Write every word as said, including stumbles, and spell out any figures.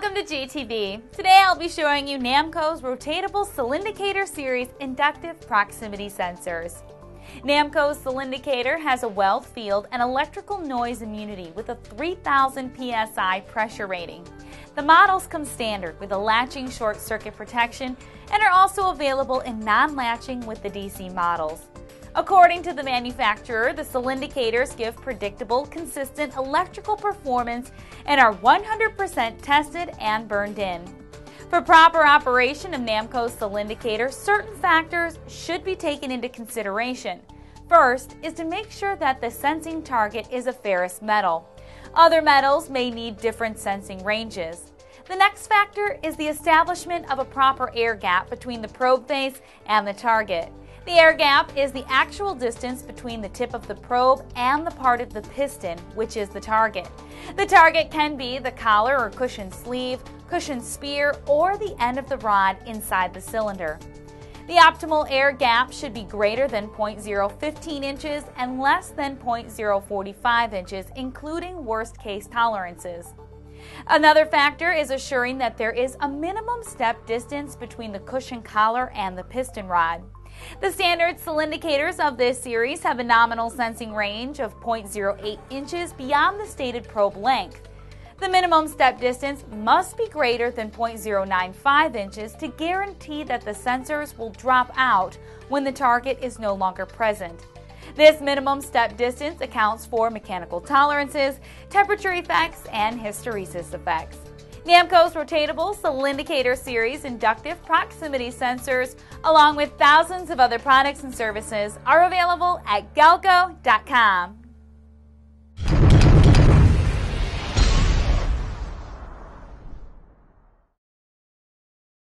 Welcome to G T V. Today I'll be showing you Namco's Rotatable Cylindicator Series Inductive Proximity Sensors. Namco's Cylindicator has a weld field and electrical noise immunity with a three thousand P S I pressure rating. The models come standard with a latching short circuit protection and are also available in non-latching with the D C models. According to the manufacturer, the Cylindicators give predictable, consistent electrical performance and are one hundred percent tested and burned in. For proper operation of Namco's Cylindicator, certain factors should be taken into consideration. First is to make sure that the sensing target is a ferrous metal. Other metals may need different sensing ranges. The next factor is the establishment of a proper air gap between the probe face and the target. The air gap is the actual distance between the tip of the probe and the part of the piston, which is the target. The target can be the collar or cushion sleeve, cushion spear, or the end of the rod inside the cylinder. The optimal air gap should be greater than zero point zero one five inches and less than zero point zero four five inches, including worst-case tolerances. Another factor is assuring that there is a minimum step distance between the cushion collar and the piston rod. The standard Cylindicators of this series have a nominal sensing range of zero point zero eight inches beyond the stated probe length. The minimum step distance must be greater than zero point zero nine five inches to guarantee that the sensors will drop out when the target is no longer present. This minimum step distance accounts for mechanical tolerances, temperature effects, and hysteresis effects. Namco's Rotatable Cylindicator Series Inductive Proximity Sensors, along with thousands of other products and services, are available at Galco dot com.